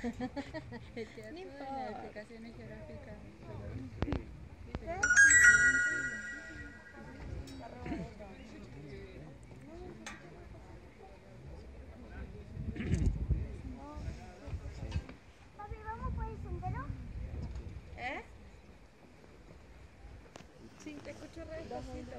El teatro de las explicaciones geográficas. Papi, ¿vamos por el sendero? ¿Eh? Sí, te escucho re despacito.